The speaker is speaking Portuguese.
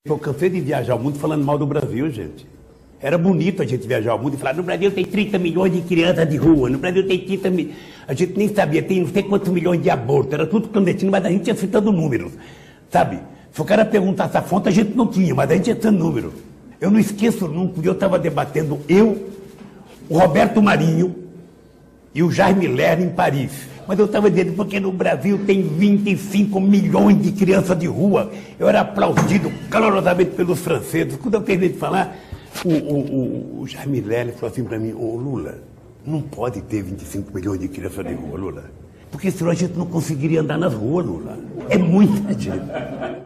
Eu cansei de viajar o mundo falando mal do Brasil, gente. Era bonito a gente viajar o mundo e falar, no Brasil tem 30 milhões de crianças de rua, no Brasil tem 30 milhões... A gente nem sabia, tem não sei quantos milhões de abortos, era tudo clandestino, mas a gente ia citando números, sabe? Se o cara perguntasse a fonte, a gente não tinha, mas a gente ia citando números. Eu não esqueço nunca, eu estava debatendo, o Roberto Marinho e o Jaime Lerner em Paris. Mas eu estava dizendo, porque no Brasil tem 25 milhões de crianças de rua. Eu era aplaudido calorosamente pelos franceses. Quando eu terminei de falar, o Jaime Lerner falou assim para mim, ô Lula, não pode ter 25 milhões de crianças de rua, Lula. Porque senão a gente não conseguiria andar nas ruas, Lula. É muita gente.